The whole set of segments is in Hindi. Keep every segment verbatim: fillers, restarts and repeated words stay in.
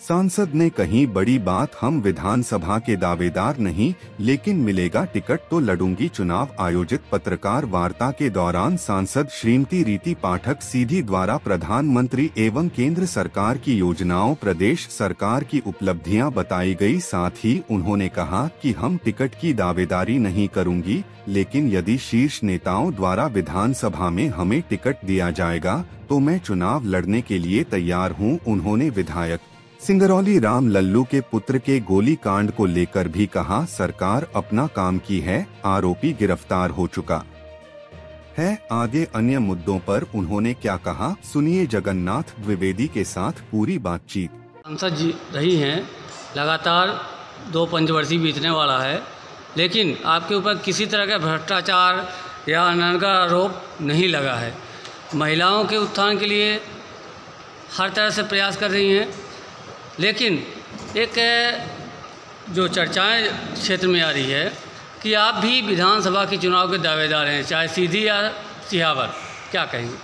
सांसद ने कही बड़ी बात, हम विधानसभा के दावेदार नहीं, लेकिन मिलेगा टिकट तो लड़ूंगी चुनाव। आयोजित पत्रकार वार्ता के दौरान सांसद श्रीमती रीति पाठक सीधी द्वारा प्रधानमंत्री एवं केंद्र सरकार की योजनाओं, प्रदेश सरकार की उपलब्धियां बताई गई। साथ ही उन्होंने कहा कि हम टिकट की दावेदारी नहीं करूंगी, लेकिन यदि शीर्ष नेताओं द्वारा विधानसभा में हमें टिकट दिया जाएगा तो मैं चुनाव लड़ने के लिए तैयार हूं। उन्होंने विधायक सिंगरौली राम लल्लू के पुत्र के गोलीकांड को लेकर भी कहा, सरकार अपना काम की है, आरोपी गिरफ्तार हो चुका है। आगे अन्य मुद्दों पर उन्होंने क्या कहा, सुनिए जगन्नाथ द्विवेदी के साथ पूरी बातचीत। सांसद जी रही हैं, लगातार दो पंचवर्षीय बीतने वाला है, लेकिन आपके ऊपर किसी तरह का भ्रष्टाचार या अनर्गल का आरोप नहीं लगा है। महिलाओं के उत्थान के लिए हर तरह से प्रयास कर रही हैं, लेकिन एक जो चर्चाएं क्षेत्र में आ रही है कि आप भी विधानसभा के चुनाव के दावेदार हैं, चाहे सीधी या सिहावर, क्या कहेंगे?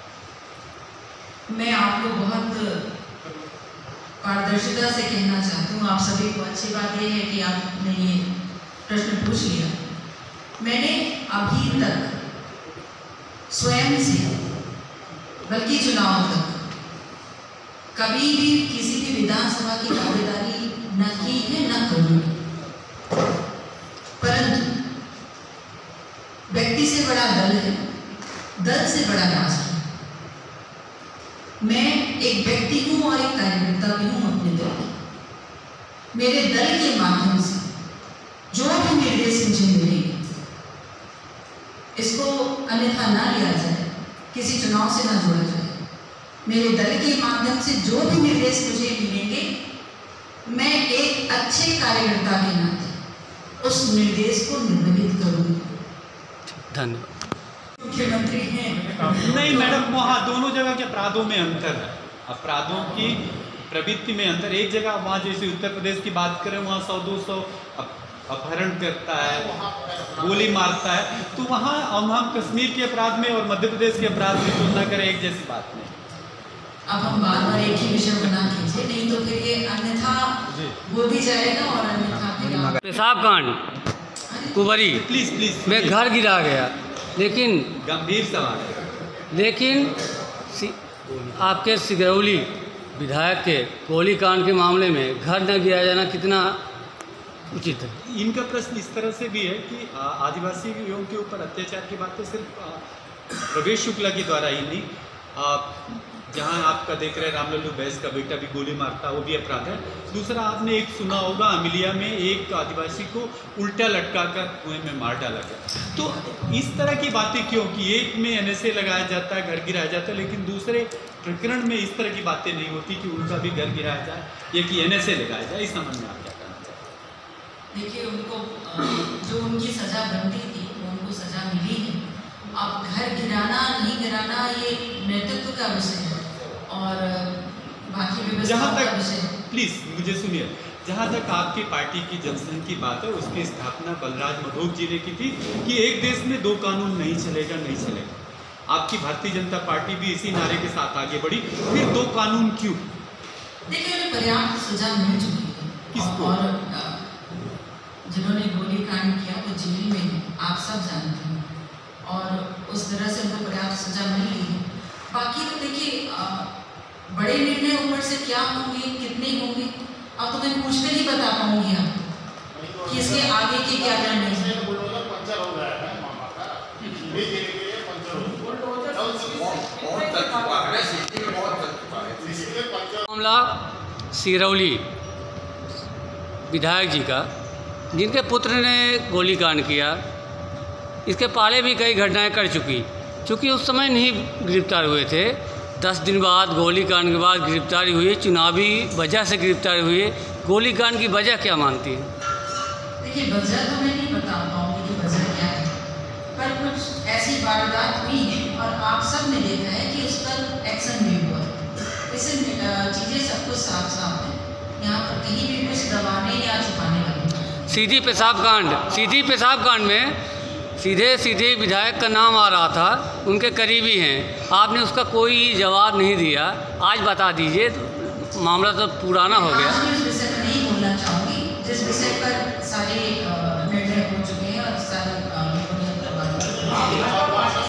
मैं आपको बहुत पारदर्शिता से कहना चाहती हूँ, आप सभी को अच्छी बात यह है कि आपने ये प्रश्न पूछ लिया। मैंने अभी तक स्वयं से, बल्कि चुनाव तक कभी भी किसी भी विधानसभा की दावेदारी न की है, न करूंगी। परंतु व्यक्ति से बड़ा दल है, दल से बड़ा राष्ट्र है। मैं एक व्यक्ति हूं और एक कार्यकर्ता भी हूं अपने दल की। मेरे दल के माध्यम से जो भी निर्देश मुझे मिलेंगे, इसको अन्यथा ना लिया जाए, किसी चुनाव से ना जोड़ा जाए। मेरे दल के माध्यम से जो भी निर्देश मुझे मिलेंगे, मैं एक अच्छे कार्यकर्ता के नाते उस निर्देश को निर्वहित करूंगी। धन्यवाद। मुख्यमंत्री हैं नहीं मैडम, वहाँ दोनों जगह के अपराधों में अंतर है, अपराधों की प्रवृत्ति में अंतर। एक जगह वहाँ जैसे उत्तर प्रदेश की बात करें, वहाँ सौ दो सौ अपहरण करता है, गोली मारता है, तो वहाँ हम हम कश्मीर के अपराध में और मध्य प्रदेश के अपराध में तुलना करें, एक जैसी बात नहीं। अब हम बार बार एक ही विषय बना कीजिए, नहीं तो फिर ये अन्यथा वो भी जाएगा और अन्यथा पेशाब कांड कुंवरी प्लीज प्लीज में घर गिरा गया, लेकिन गंभीर सवाल है, लेकिन आपके सिगरौली विधायक के गोलीकांड के मामले में घर न गिराया जाना कितना उचित है? इनका प्रश्न इस तरह से भी है कि आदिवासियों के ऊपर अत्याचार की बातें सिर्फ प्रवेश शुक्ला के द्वारा ही नहीं, जहां आपका देख रहे हैं राम लल्लू बैस का बेटा भी गोली मारता, वो भी अपराध है। दूसरा आपने एक सुना होगा, अमिलिया में एक आदिवासी को उल्टा लटका कर कुएं में मार डाला गया। तो इस तरह की बातें क्यों कि एक में एन एस ए लगाया जाता है, घर गिराया जाता है, लेकिन दूसरे प्रकरण में इस तरह की बातें नहीं होती कि उनका भी घर गिराया जाए या कि एन एस ए लगाया जाए। इस संबंध में आप क्या कहना चाहते हैं? देखिए, उनको जो उनकी सजा बनती थी उनको सजा मिली है। अब घर गिराना नहीं गिराना ये नेतृत्व का विषय है और बाकी व्यवस्था का विषय है। प्लीज मुझे सुनिए, जहाँ तक आपकी पार्टी की जनसंघ की बात है, उसकी स्थापना बलराज मधोक जी ने की थी कि एक देश में दो कानून नहीं चलेगा, नहीं चलेगा। आपकी भारतीय जनता पार्टी भी इसी नारे के साथ आगे बढ़ी, फिर दो कानून क्यों? देखिए, उन्हें पर्याप्त सजा मिल चुकी है। किसको? और जिन्होंने गोलीकांड किया वो जेल में है, आप सब जानते हैं, और उस तरह से उनको पर्याप्त सजा मिल रही है। बाकी तो देखिए, बड़े निर्णय ऊपर से क्या होंगे, कितने होंगे, अब तो मैं पूछकर ही बता पाऊंगी आपको कि इसके आगे के क्या निर्णय हैं। मामला सिगरौली विधायक जी का, जिनके पुत्र ने गोलीकांड किया, इसके पहले भी कई घटनाएं कर चुकी, चूँकि उस समय नहीं गिरफ्तार हुए थे। दस दिन बाद गोलीकांड के बाद गिरफ्तारी हुई, चुनावी वजह से गिरफ्तारी हुई। गोलीकांड की वजह क्या मानती है? देखिए, वजह तो मैं नहीं बता पाऊंगी कि वजह क्या है, पर कुछ ऐसी वारदात हुई है और आप सब ने देखा है कि उस पर एक्शन भी हुआ। इससे चीज़ें सब कुछ साफ साफ है, यहाँ पर कहीं भी कुछ दबाने या छुपाने का। सीधी पेशाब कांड सीधी पेशाब कांड में सीधे सीधे विधायक का नाम आ रहा था, उनके करीबी हैं, आपने उसका कोई जवाब नहीं दिया। आज बता दीजिए मामला तो पुराना हो गया। आज मैं उस विषय पर नहीं बोलना चाहूँगी जिस विषय पर सारे अ, निर्णय हो चुके हैं और